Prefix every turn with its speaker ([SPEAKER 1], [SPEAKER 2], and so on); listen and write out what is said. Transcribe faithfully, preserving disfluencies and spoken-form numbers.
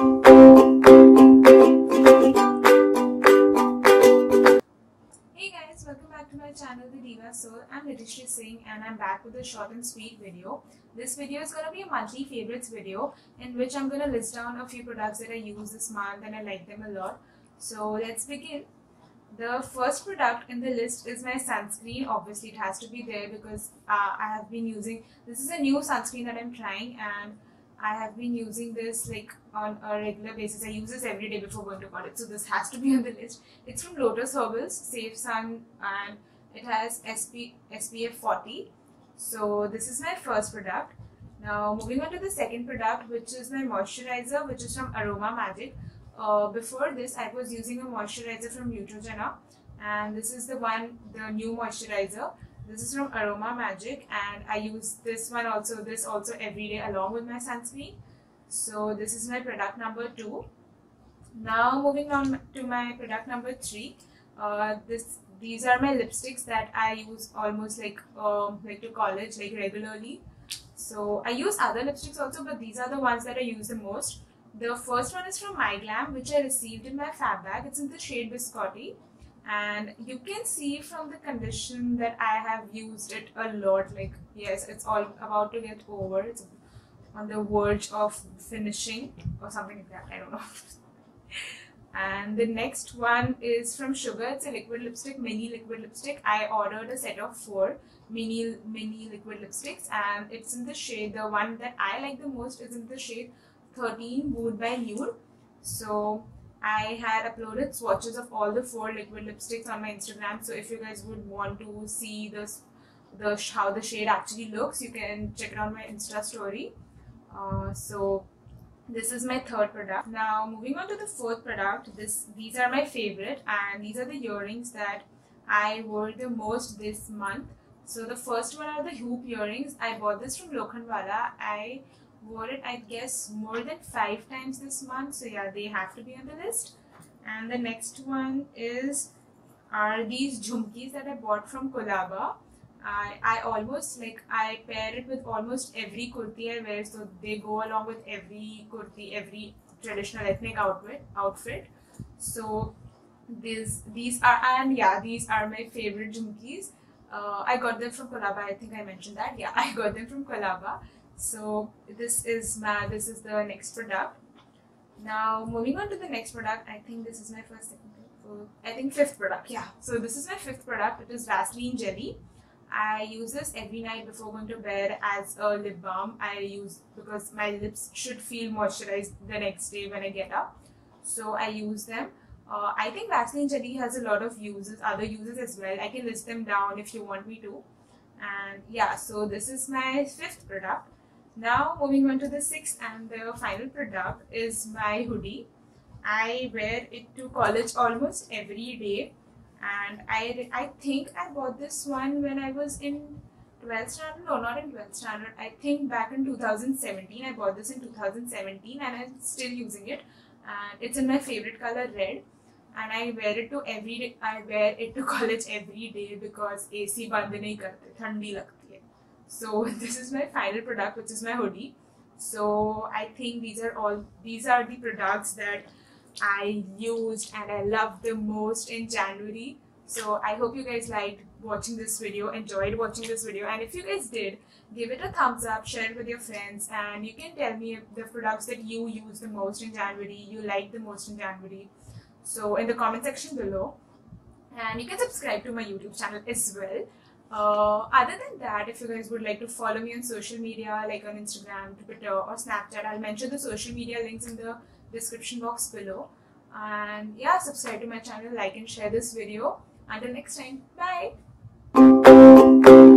[SPEAKER 1] guys, welcome back to my channel, The Diva Soul. I'm Nidhishree Singh and I'm back with a short and sweet video. This video is going to be a monthly favorites video in which I'm going to list down a few products that I use this month and I like them a lot. So let's begin. The first product in the list is my sunscreen. Obviously it has to be there because uh, I have been using, this is a new sunscreen that I'm trying and I have been using this like on a regular basis. I use this every day before going to college, so this has to be on the list. It's from Lotus Herbals, Safe Sun, and it has S P F forty. So this is my first product. Now moving on to the second product, which is my moisturizer, which is from Aroma Magic. Uh, before this, I was using a moisturizer from Neutrogena, and this is the one, the new moisturizer. This is from Aroma Magic, and I use this one also, this also every day along with my sunscreen. So this is my product number two. Now moving on to my product number three. Uh, this these are my lipsticks that I use almost like um, like to college, like regularly. So I use other lipsticks also, but these are the ones that I use the most. The first one is from My Glam, which I received in my fab bag. It's in the shade Biscotti. And you can see from the condition that I have used it a lot. Like, yes, it's all about to get over. It's on the verge of finishing or something like that. I don't know. And the next one is from Sugar. It's a liquid lipstick, mini liquid lipstick. I ordered a set of four mini mini liquid lipsticks, and it's in the shade. The one that I like the most is in the shade thirteen Mood by Nude. So I had uploaded swatches of all the four liquid lipsticks on my Instagram. So if you guys would want to see this, the how the shade actually looks, you can check it on my Insta story. Uh, so this is my third product. Now moving on to the fourth product. This these are my favorite, and these are the earrings that I wore the most this month. So the first one are the hoop earrings. I bought this from Lokhandwala. I wore it, I guess, more than five times this month, so yeah, they have to be on the list. And the next one is are these jhumkis that I bought from Kolaba. I, I almost like I pair it with almost every kurti I wear, so they go along with every kurti, every traditional ethnic outfit outfit. So these these are, and yeah, these are my favorite jhumkis. uh, I got them from Kolaba. I think I mentioned that. Yeah, I got them from Kolaba. So this is my this is the next product. Now moving on to the next product, I think this is my first, second, third, I think fifth product. Yeah. So this is my fifth product. It is Vaseline Jelly. I use this every night before going to bed as a lip balm. I use because my lips should feel moisturized the next day when I get up. So I use them. Uh, I think Vaseline Jelly has a lot of uses, other uses as well. I can list them down if you want me to. And yeah, so this is my fifth product. Now moving on to the sixth and the final product is my hoodie. I wear it to college almost every day, and I, I think I bought this one when I was in twelfth standard. No, not in twelfth standard. I think back in two thousand seventeen. I bought this in two thousand seventeen and I'm still using it. And it's in my favorite color, red. And I wear it to every day. I wear it to college every day because A C band nahi karte, thandi lagti hai. So this is my final product, which is my hoodie. So I think these are all, these are the products that I used and I loved the most in January. So I hope you guys liked watching this video, enjoyed watching this video. And if you guys did, give it a thumbs up, share it with your friends, and you can tell me the products that you use the most in January, you like the most in January. So in the comment section below. And you can subscribe to my YouTube channel as well. Uh, other than that, if you guys would like to follow me on social media, like on Instagram, Twitter or Snapchat, I'll mention the social media links in the description box below. And yeah, subscribe to my channel, like and share this video. Until next time, bye!